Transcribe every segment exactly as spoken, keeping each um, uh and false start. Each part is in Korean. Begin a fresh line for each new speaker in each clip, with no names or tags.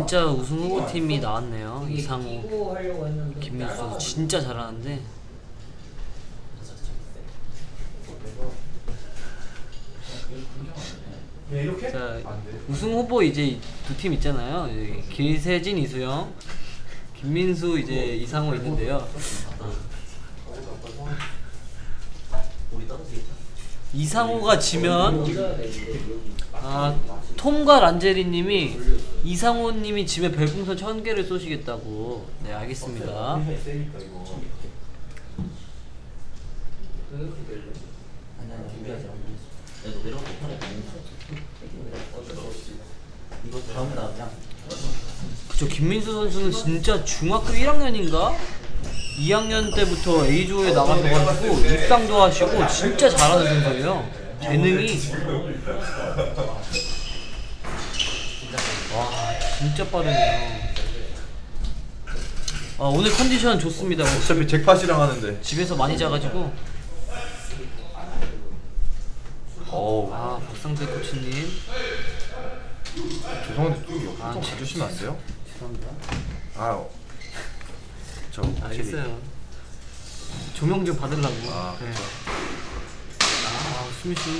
진짜 우승 후보팀이 나왔네요. 이상호, 김민수 선수 진짜 잘하는데 자, 우승 후보 이제 두 팀 있잖아요. 이제 길세진, 이수영, 김민수, 이제 이상호 있는데요. 이상호가 지면 아, 톰과 란제리님이 이상호님이 지면 별풍선 천 개를 쏘시겠다고. 네, 알겠습니다. 그쵸, 김민수 선수는 진짜 중학교 일 학년인가? 이 학년 때부터 A조에 나가셔가지고 입상도 하시고 진짜 잘하는 선수예요. 재능이 와 진짜 빠르네요. 아, 오늘 컨디션 좋습니다.
어차피 잭팟이랑 하는데
집에서 많이 자가지고.
어우.
아, 박상재 코치님
죄송한데 좀 옆으로 좀 가주시면 안 돼요?
죄송합니다.
아, 저
알겠어요. 조명 좀 받으려고.
아,
네. 아, 스미시.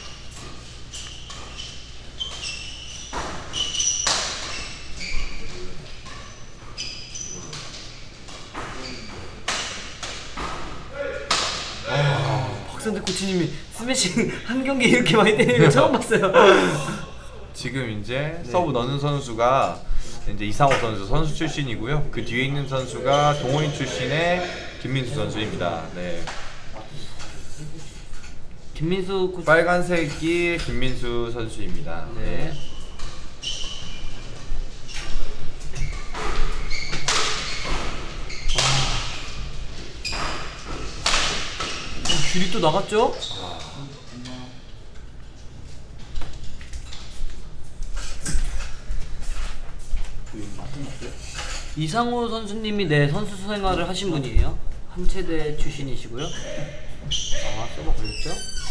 아, 박상재 코치님이 스매싱 한 경기 이렇게 많이 때리는 거 처음 봤어요.
지금 이제
네.
서브 넣는 선수가 이제 이상호 선수 선수 출신이고요. 그 뒤에 있는 선수가 동호인 출신의 김민수 선수입니다. 네.
김민수 코치.
빨간색이 김민수 선수입니다.
네.
네.
어, 줄이 또 나갔죠? 이상호 선수님이 네 선수 생활을 하신 분이에요. 함체대 출신이시고요. 아, 서버 걸렸죠?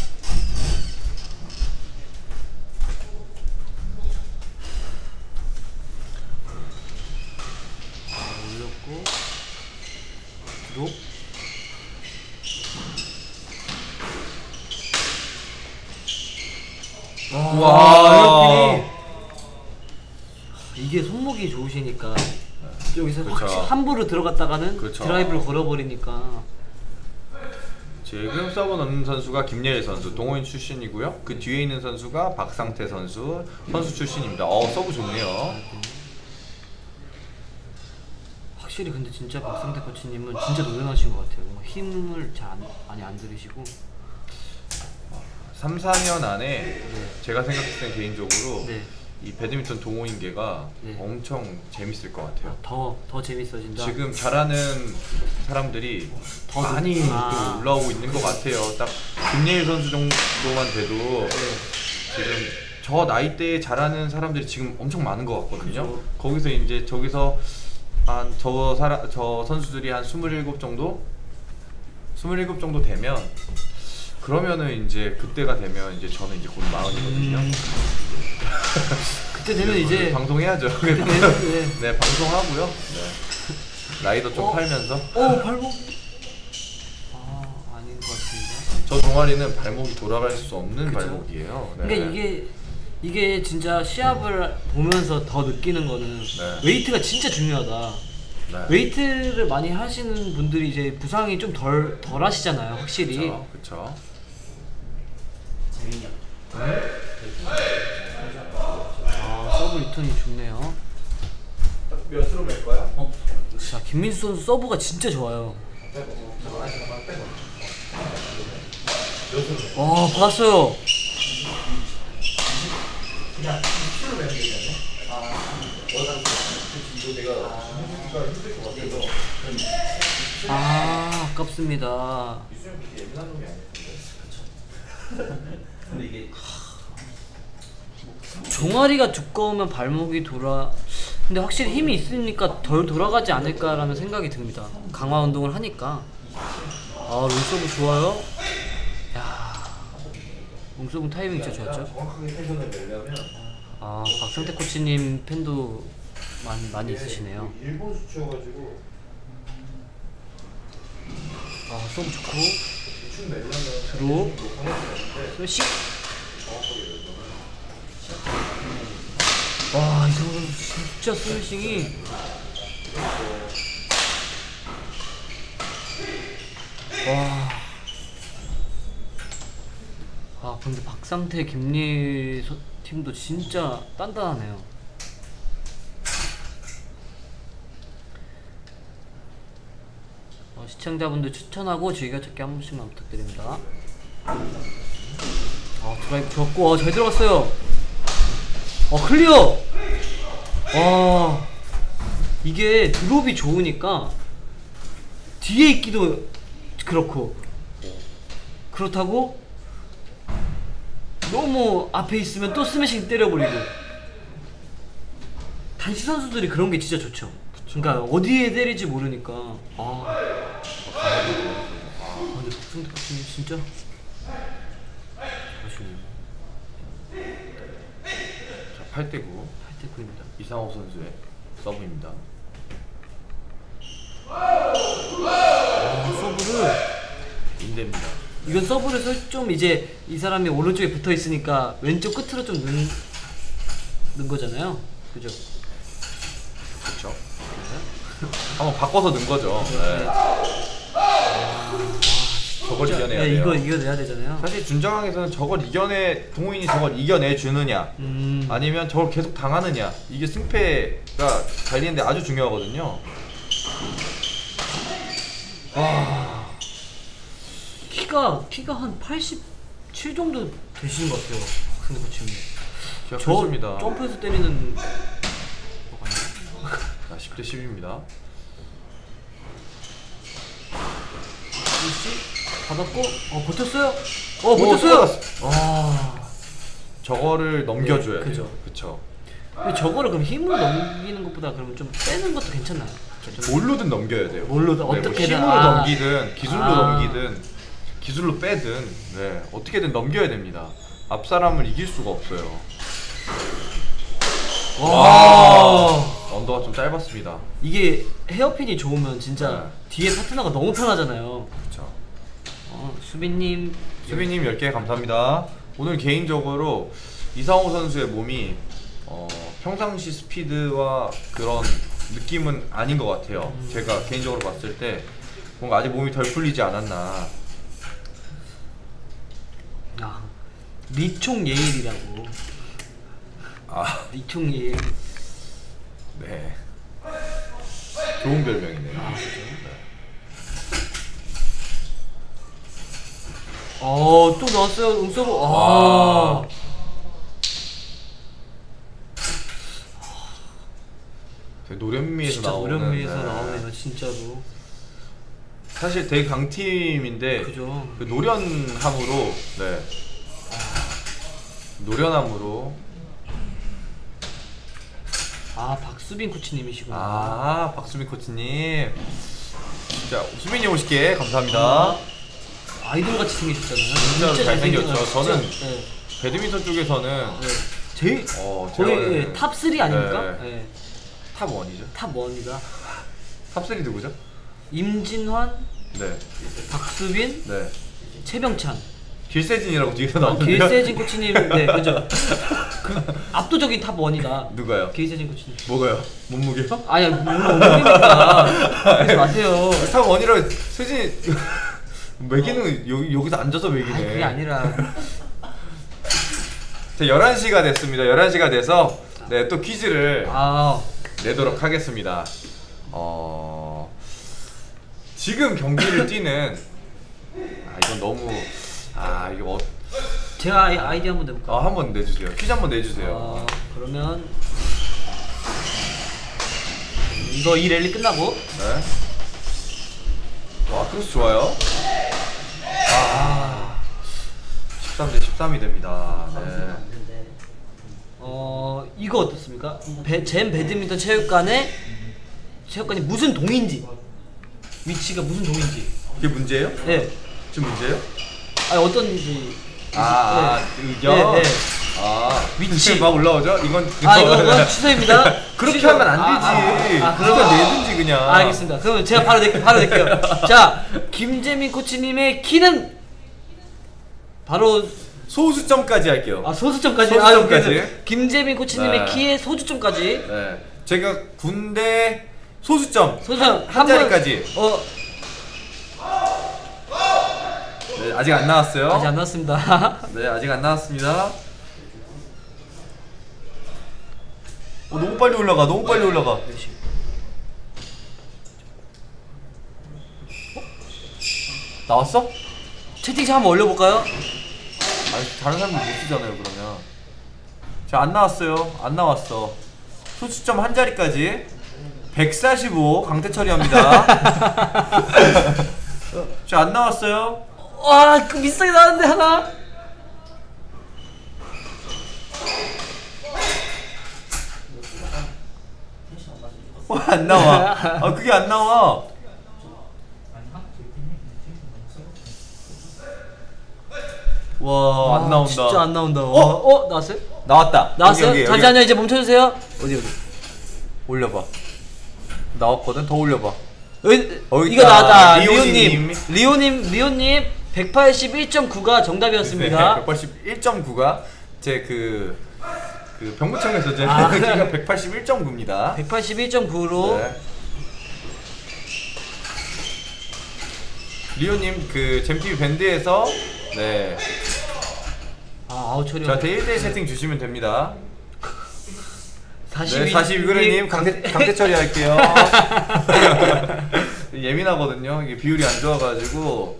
아, 올렸고 드롭.
와,
에어핀이 이게 손목이 좋으시니까 여기서
그쵸.
확 함부로 들어갔다가는
그쵸.
드라이브를 걸어버리니까.
지금 서브 넣는 선수가 김예일 선수 동호인 출신이고요. 그 뒤에 있는 선수가 박상태 선수 선수 출신입니다. 어, 서브 좋네요.
확실히 근데 진짜 박상태 코치님은 진짜 노련하신 것 같아요. 뭔가 힘을 잘 안, 많이 안 들이시고.
삼, 사 년 안에
네.
제가 생각했을 때 개인적으로
네.
이 배드민턴 동호인계가
네.
엄청 재밌을 것 같아요.
더, 더 재밌어진다.
지금 잘하는 사람들이
더
많이
높- 아.
또 올라오고 있는 것 같아요. 딱 김예일 선수 정도만 돼도
네.
지금 저 나이대에 잘하는 사람들이 지금 엄청 많은 것 같거든요.
그쵸.
거기서 이제 저기서 한 저 사람 저 선수들이 한 스물일곱 정도 스물일곱 정도 되면 그러면은 이제 그때가 되면 이제 저는 이제 곧 마흔이거든요.
음. 그때 되면 이제
방송해야죠.
그때 되면 네.
네, 방송하고요. 네. 라이더 좀
어?
팔면서.
어, 발목. 아, 아닌 것 같습니다.
저 동아리는 발목이 돌아갈 수 없는
그쵸?
발목이에요. 네.
그러니까 이게 이게 진짜 시합을 보면서 더 느끼는 거는
네.
웨이트가 진짜 중요하다.
네.
웨이트를 많이 하시는 분들이 이제 부상이 좀 덜 덜 하시잖아요, 확실히.
그쵸, 그쵸.
아, 서브 리턴이 좋네요.
몇으로 맬 거야?
어? 자, 김민수 선수 서브가 진짜 좋아요. 와, 받았어요. 아, 아깝습니다. 종아리가 두꺼우면 발목이 돌아. 근데 확실히 힘이 있으니까 덜 돌아가지 않을까라는 생각이 듭니다. 강화 운동을 하니까. 아, 롱서브 좋아요. 야, 롱서브 타이밍 진짜 좋았죠. 아, 박상태 코치님 팬도 많이 많이 있으시네요.
일본 수출여가지고
아 서브 좋고
대충 내려면
드롭
강화수였는데
스매시.
정확하게 내려면
와, 이 정도 진짜 스매싱이. 와. 아, 근데 박상태, 김리 서- 팀도 진짜 단단하네요. 어, 시청자분들 추천하고 즐겨찾기 한 번씩만 부탁드립니다. 아, 드라이브 좋았고, 아, 잘 들어갔어요. 어, 클리어! 와, 이게 드롭이 좋으니까 뒤에 있기도 그렇고, 그렇다고 너무 앞에 있으면 또 스매싱 때려버리고. 단시 선수들이 그런 게 진짜 좋죠. 그러니까 어디에 때릴지 모르니까. 아, 아 근데 박성태 코치님 진짜 잘하시네요.
자, 팔 대 구.
팔 대 구입니다.
이상호 선수의 서브입니다.
아, 서브를
인대입니다.
이건 서브를 설- 좀 이제 이 사람이 오른쪽에 붙어 있으니까 왼쪽 끝으로 좀 넣는, 넣은 거잖아요. 그죠?
그렇죠. 한번 바꿔서 넣은 거죠.
네.
네. 저걸 이겨내야
네,
돼요.
이거 이겨내야 되잖아요.
사실 준정항에서는 저걸 이겨내 동호인이 저걸 이겨내 주느냐
음.
아니면 저걸 계속 당하느냐 이게 승패가 달리는데 아주 중요하거든요.
와. 키가 키가 한 팔십칠 정도 되시는 것 같아요. 박성태 코치님.
제가
저
그렇습니다.
점프해서 때리는 거
자, 십 대 십입니다.
같나요? 받았고, 어 버텼어요? 어 버텼어요? 아.
저거를 넘겨줘야
네,
돼요.
그죠.
그쵸.
근데 저거를 그럼 힘으로 넘기는 것보다 그러면 좀 빼는 것도 괜찮나요? 좀-
뭘로든 넘겨야 돼요.
뭘로든,
네, 뭐
어떻게든.
힘으로
아.
넘기든 기술로
아.
넘기든 기술로 빼든 네 어떻게든 넘겨야 됩니다. 앞 사람을 이길 수가 없어요.
와.
언더가 좀 짧았습니다.
이게 헤어핀이 좋으면 진짜
네.
뒤에 파트너가 너무 편하잖아요.
그렇죠.
어, 수빈님.
수빈님 열 개 감사합니다. 오늘 개인적으로 이상호 선수의 몸이 어, 평상시 스피드와 그런 느낌은 아닌 것 같아요.
음.
제가 개인적으로 봤을 때 뭔가 아직 몸이 덜 풀리지 않았나.
아, 리총 예일이라고.
아,
리총 예일.
네. 좋은 별명이네요.
아,
네.
어, 또 나왔어요. 응서브. 아.
와. 되게 노련미에서
진짜
나오는.
노련미에서
네.
나오네요, 진짜로.
사실 되게 강팀인데
그죠.
그 노련함으로 네. 노련함으로
아, 박수빈 코치님이시구나.
아 박수민 코치님 진짜 수빈이 오십 개 감사합니다.
아이돌 같이 생기셨잖아요.
진짜로 잘생겼죠.
잘생겨가지고.
저는
네.
배드민턴 쪽에서는
네. 제일
어,
거의
제가-
예, 탑삼 아닙니까?
네.
네.
탑 원이죠.
탑일이다.
탑 쓰리 누구죠?
임진환,
네.
박수빈,
네.
최병찬.
길세진이라고 뒤에서
아,
나오는데요.
길세진 코치님, 네, 그죠. 그 압도적인 탑일이다.
누가요?
길세진 코치님.
뭐가요? 몸무게요?
아니, 물론 오늘이니까 그러지 마세요.
탑 원이라 세진 매기는 여기 여기서 앉아서 매기네.
아니, 그게 아니라.
자, 열한 시가 됐습니다. 열한 시가 돼서 네, 또 퀴즈를
아,
내도록 하겠습니다. 어... 지금 경기를 뛰는 아 이건 너무 아 이거 어...
제가 아이, 아이디 한번 내볼까요?
아 한번 내주세요. 퀴즈 한번 내주세요.
아, 그러면 이거 이 랠리 끝나고
네. 와 크로스 좋아요. 아 십삼 대 십삼이 됩니다. 네.
어 이거 어떻습니까? 배, 젠 배드민턴 체육관에 체육관이 무슨 동인지 위치가 무슨 동인지.
그게 문제예요?
네.
지금 문제예요?
아니 어떤지.
아, 아
네.
의견.
네, 네.
아
위치.
막 올라오죠? 이건
아 이거 이건 취소입니다.
그렇게
취소.
하면 안 되지.
아, 아, 아,
그거 내든지 그냥.
아, 알겠습니다. 그러면 제가 바로 낼게요. 바로 낼게요. 자, 김재민 코치님의 키는 바로
소수점까지 할게요.
아 소수점까지.
소수점까지.
아, 오케이. 김재민 코치님의
네.
키의 소주점까지.
네. 제가 군대 소수점
소수점
한 자리까지.
어
네, 아직 안 나왔어요.
아직 안 나왔습니다.
네, 아직 안 나왔습니다. 어, 너무 빨리 올라가. 너무 빨리 올라가. 나왔어?
채팅창 한번 올려볼까요?
아니, 다른 사람들 못 쓰잖아요, 그러면. 자, 안 나왔어요. 안 나왔어. 소수점 한 자리까지. 백사십오 강태철이 합니다. 자, 안 나왔어요.
와, 그 비싸게 나왔는데 하나.
와, 안 나와. 아, 그게 안 나와. 와, 안 나온다.
진짜 안 나온다.
어?
어, 어 나왔어요?
나왔다.
나왔어요?
여기, 여기, 여기.
잠시만요. 이제 멈춰주세요. 어디 어디?
올려봐. 나왔거든. 더 올려봐.
여기,
어,
이거
있다.
나왔다.
리오님.
리오님, 리오님, 리오님 백팔십일 점 구가 정답이었습니다.
네, 백팔십일 점 구가 제 그 그 병무청에서 제
아,
키가 백팔십일 점 구입니다.
백팔십일 점 구로
네. 리오님 그 잼티비 밴드에서 네
아 아우 처리.
저한테 일 대 세팅 주시면 됩니다.
사십이
네, 사십이 그램님 강태, 강태 처리할게요. 예민하거든요. 이게 비율이 안 좋아가지고.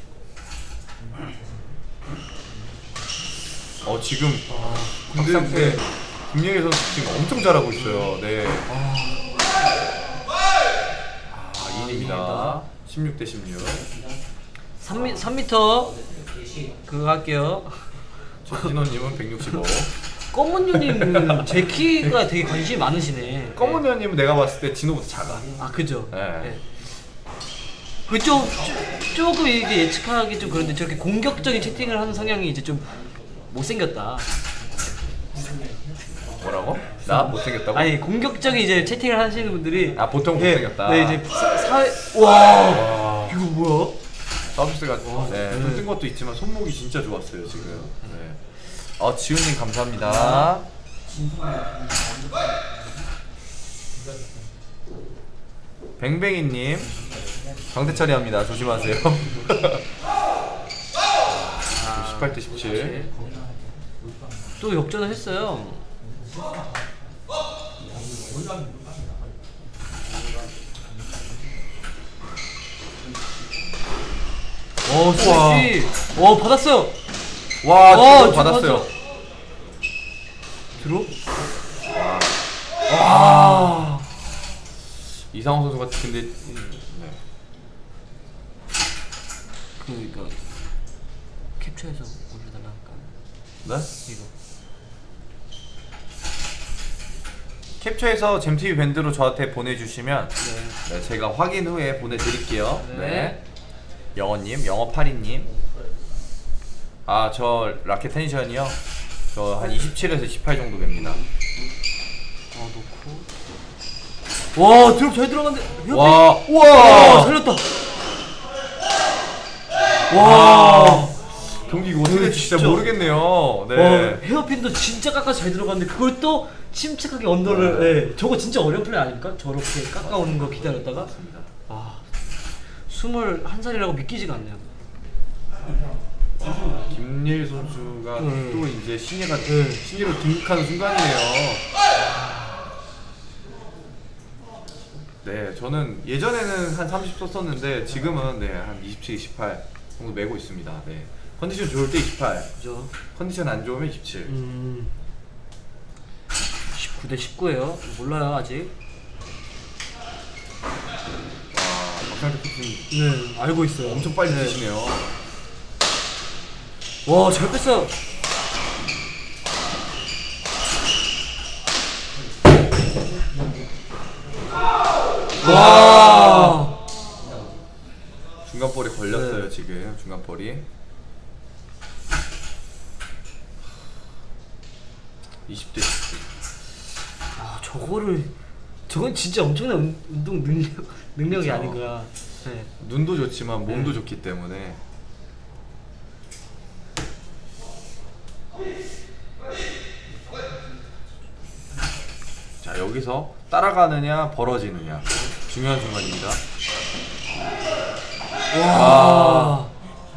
어 지금 근데 네, 김영희 선수 지금 엄청 잘하고 있어요. 네. 아 이인입니다. 십육 대 십육.
삼 미터 그거 할게요.
진호님은 백육십오.
검은유님은 제 키가 되게 관심이 많으시네.
검은 의원님은 내가 봤을 때 진호보다 작아.
아 그죠.
네.
네. 그좀 조금 이게 예측하기 좀 그런데 저렇게 공격적인 채팅을 하는 성향이 이제 좀 못생겼다.
뭐라고? 나 못생겼다고?
아니 공격적인 이제 채팅을 하시는 분들이
아 보통 못생겼다.
네 이제 사, 사회 와,
와.
이거 뭐야?
서비스가 네,
네.
좀 뜬 것도 있지만 손목이 진짜 좋았어요 지금. 네. 어 지훈님 감사합니다. 뱅뱅이님 강대철이 합니다. 조심하세요. 십팔 대 십칠.
또 역전을 했어요. 오 스위치. 오 받았어요.
와
와,
지금 받았어요.
들어?
와. 이상호 선수 같은 근데 네.
그러니까 캡처해서 올려달라 할까?
네?
이거.
캡처해서 잼티비 밴드로 저한테 보내주시면
네.
네, 제가 확인 후에 보내드릴게요.
네.
네. 영어님, 영어파리님. 아, 저 라켓 텐션이요? 저 한 이십칠에서 이십팔 정도 됩니다.
어 놓고. 와 드롭 잘 들어갔는데.
와,
와 살렸다.
와. 경기 이거 어떻게
네,
될지 진짜
진짜.
모르겠네요. 네.
와 헤어핀도 진짜 깎아 잘 들어갔는데 그걸 또 침착하게 언더를. 네. 저거 진짜 어려운 플레이 아닙니까? 저렇게 깎아오는 거 기다렸다가. 아 스물한 살이라고 믿기지가 않네요.
김예일 선수가
음.
또 이제 신예가
네.
신예로 등극하는 순간이네요. 네, 저는 예전에는 한 삼십 썼었는데 지금은 네, 한 이십칠, 이십팔 정도 메고 있습니다. 네. 컨디션 좋을 때 이십팔,
그죠?
컨디션 안 좋으면 이십칠.
음. 십구 대 십구예요. 몰라요 아직.
와, 박상태 코치님
네 알고 있어요.
엄청 빨리
네.
뛰시네요.
와 잘 뺐어. 와.
중간볼에 걸렸어요
네.
지금 중간볼이. 이십 대
아 저거를 저건 진짜 엄청난 운- 운동 능력 능력이
그쵸.
아닌가. 네.
눈도 좋지만 몸도
네.
좋기 때문에 자 여기서 따라가느냐 벌어지느냐 중요한 순간입니다.
와.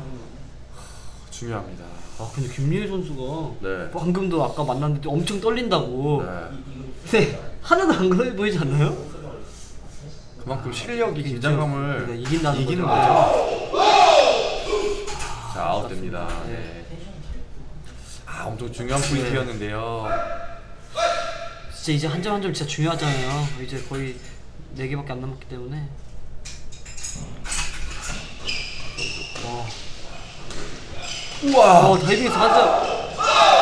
중요합니다.
아 근데 김예희 선수가
네.
방금도 아까 만났는데 엄청 떨린다고.
네.
근데 하나도 안 그래 보이지 않나요?
그만큼 실력이
그쵸.
긴장감을
그러니까 이긴다는
이기는
거죠.
거죠. 자 아웃됩니다.
네.
네. 아 엄청 중요한 포인트였는데요.
진짜 이제 한 점 한 점 진짜 중요하잖아요. 이제 거의 네 개밖에 안 남았기 때문에. 와.
우와.
어 다이빙에서 한 점.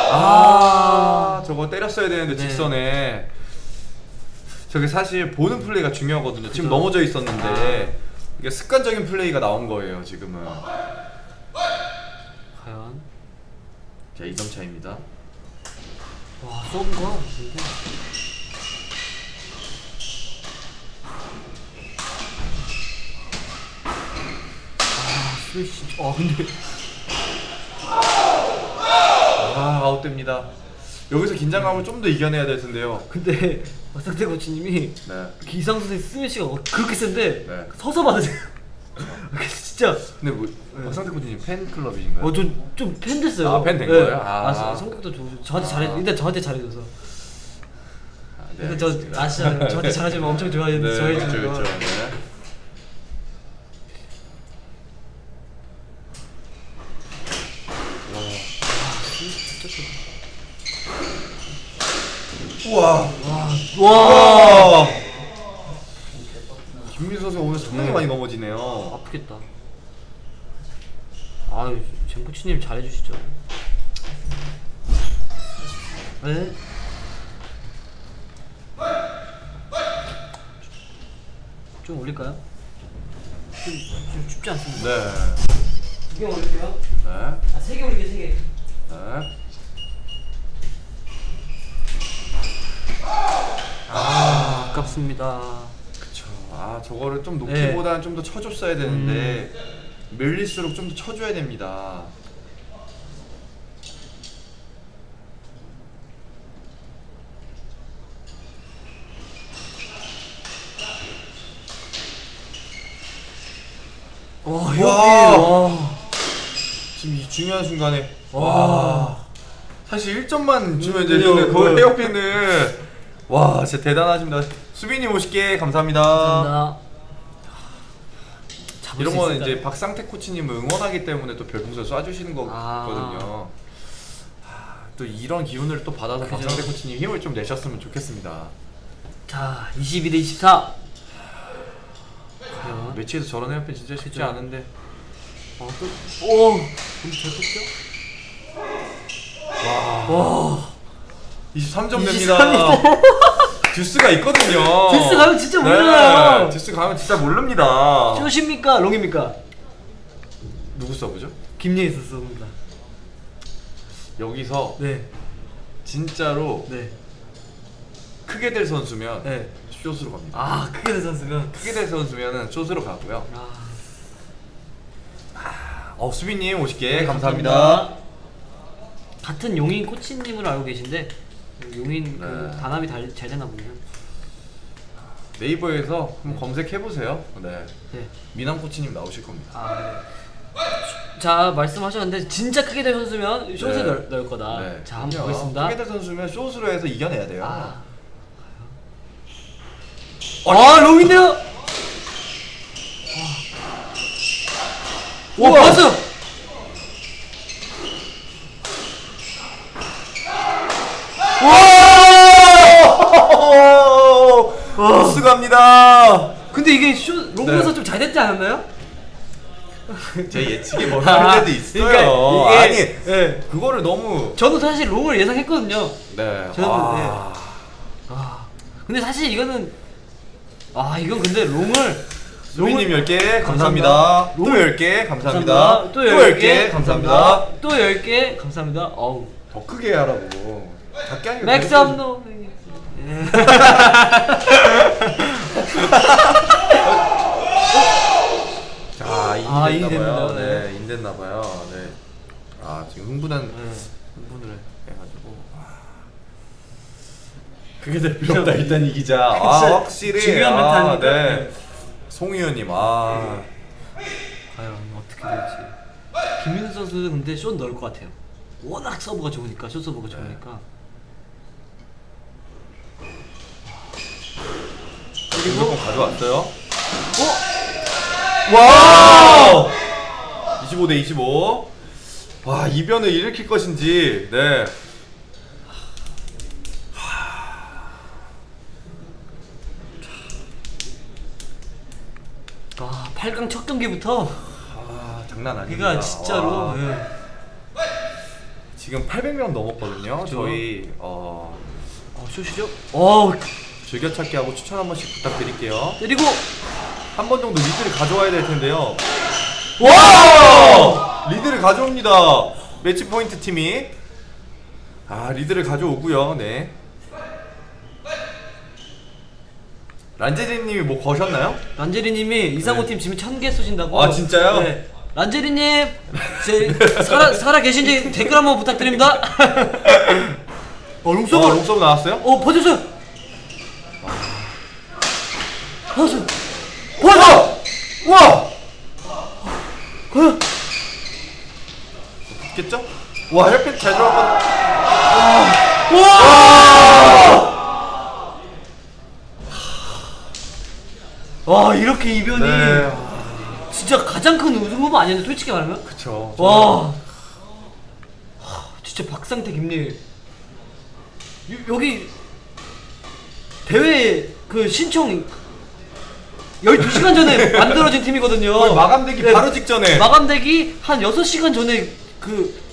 아 저거 때렸어야 되는데
네.
직선에. 저게 사실 보는 플레이가 중요하거든요. 지금
그죠.
넘어져 있었는데 이게 습관적인 플레이가 나온 거예요. 지금은.
과연.
자 이 점 차입니다.
와 쏜 거. 근데. 아 스매시. 아 근데.
아 아웃됩니다. 여기서 긴장감을 좀 더 이겨내야 될 텐데요.
근데 박상태 코치님이
네.
기상 선수의 스매시가 그렇게 센데
네.
서서 받으세요. 진짜.
근데 뭐 박상태 코치님 팬클럽이신가요?
어좀좀 팬 됐어요.
아, 팬된 거예요? 아.
아, 성격도 좋고 저한테 잘해.
아.
일단 저한테 잘해줘서.
아, 네,
근데 저
알겠습니다.
아시잖아요. 저한테 잘해주면 엄청 좋아했는데
네,
저희
그렇죠,
주는 거.
그렇죠. 네. 우와.
와.
김민수 선수 오늘 상당히
네.
많이 넘어지네요.
아프겠다. 아유, 젠 코치님 잘해주시죠. 네. 좀 올릴까요? 좀, 좀 춥지 않습니다.
네.
두 개 올릴게요.
네.
아, 세 개 올릴게요, 세 개.
네.
아, 아깝습니다.
그쵸. 아 저거를 좀
네.
높이보다는 좀 더 쳐줬어야 되는데 밀릴수록 좀 더 쳐줘야 됩니다.
와,
와.
여기, 와.
지금 이 중요한 순간에
와.
와. 사실 일 점만 주면
음,
되는데
음,
거의
음.
헤어핀을 와 진짜 대단하십니다. 수빈님 오십 개 감사합니다.
감사합니다. 잡을
이런
수
거는
있을까요?
이제 박상태 코치님을 응원하기 때문에 또 별풍선 쏴주시는
아.
거거든요. 아, 또 이런 기운을 또 받아서
그죠.
박상태 코치님 힘을 좀 내셨으면 좋겠습니다.
자, 이십이 대 이십사. 과연?
매치에서 저런 헤어핀 진짜 쉽지
그죠.
않은데.
어, 또, 오, 근데 잘 뺐죠? 와,
이십삼 점
이십삼
됩니다. 듀스가 있거든요.
듀스 가면 진짜 몰라요.
네, 듀스 가면 진짜 모릅니다.
쇼십니까, 롱입니까?
누구 서브죠?
김예희 선수입니다.
여기서
네,
진짜로
네,
크게 될 선수면
네.
숏으로 갑니다.
아, 크게 된 선수면.
크게 될 선수면은 숏으로 가고요.
아,
어 수빈님 오십 개
네,
감사합니다.
같은 용인 코치님으로 알고 계신데 용인 그
네.
단합이 잘, 잘 되나 보네요.
네이버에서 한번 검색해 보세요. 네,
네.
미남 코치님 나오실 겁니다.
아, 네. 자, 말씀하셨는데 진짜 크게 된 선수면 숏에
네.
넣을, 넣을 거다.
네,
자, 한번
그럼요.
보겠습니다.
크게 될 선수면 숏으로 해서 이겨내야 돼요.
아, 아, 롱인데요? 와,
우와.
봤어요.
와! 스 갑니다.
근데 이게 슛 롱에서
네.
좀 잘 됐지 않았나요?
제 예측이 뭐라는 데도 있어요.
그러니까
아니,
이게, 예.
그거를 너무
저도 사실 롱을 예상했거든요.
네.
저는
아,
아, 근데 사실 이거는 아, 이건 근데 롱을
수빈님 열 개
감사합니다.
감사합니다. 또
롱을-
열 개 감사합니다.
또 열 개
감사합니다.
또 열 개 감사합니다. 어우.
더 크게 하라고. 작게 하니까
맥스
되게-
업노.
자,
아,
인됐나봐요.
인됐나요?
네, 인됐나봐요. 네. 아, 지금 흥분한
네.
흥분을 해가지고. 아. 그게 될 필요 없다. 일단 이기자. 아,
진짜
확실히.
중요한
아,
멘트니까.
네. 송의원님, 아.
과연 어떻게 될지. 김민수 선수는 근데 숏 넣을 것 같아요. 워낙 서브가 좋으니까, 숏 서브가 좋으니까.
그리고 무조건 가져왔어요.
어?
와! 이십오 대 이십오. 와, 이변을 일으킬 것인지. 네.
아, 팔 강 첫 경기부터
아, 장난 아닙니다.
이가 진짜로.
와.
예.
지금 팔백 명 넘었거든요.
그죠?
저희 어,
어, 숏이죠? 어,
즐겨찾기 하고 추천 한 번씩 부탁드릴게요.
때리고.
한 번 정도 리드를 가져와야 될 텐데요. 와! 리드를 가져옵니다. 매치 포인트 팀이. 아, 리드를 가져오고요. 네. 란제리님이 뭐 거셨나요?
란제리님이 이상호
네.
팀 지금 천 개 쏘신다고.
아, 진짜요?
네. 란제리님, 제 살아 살아 계신지 댓글 한번 부탁드립니다. 어, 롱서브.
어, 롱서브 나왔어요?
어, 버텼어요. 버텼어요.
와! 와!
과연.
붙겠죠? 와, 헬펜 잘 들어갔거든.
와, 이렇게 이변이
네.
진짜 가장 큰 우승 후보 아니었나 솔직히 말하면?
그쵸.
와, 하, 진짜 박상태 김리일 요- 여기 대회 그 신청 열두 시간 전에 만들어진 팀이거든요.
거의 마감되기
네,
바로 직전에.
마감되기 한 여섯 시간 전에 그